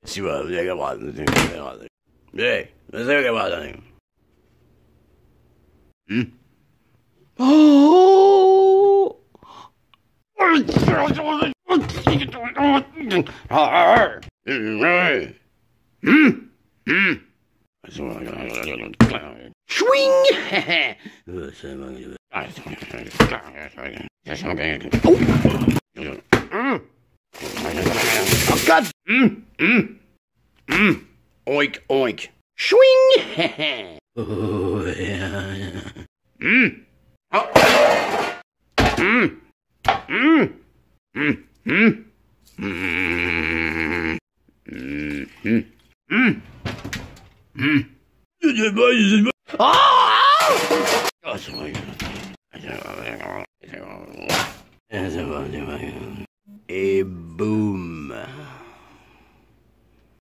Siwa, lekker bræt. Ja, det er lekker bræt. Swing! Oh God! Oink, oink. Swing! Oh, yeah. Oh. Mm.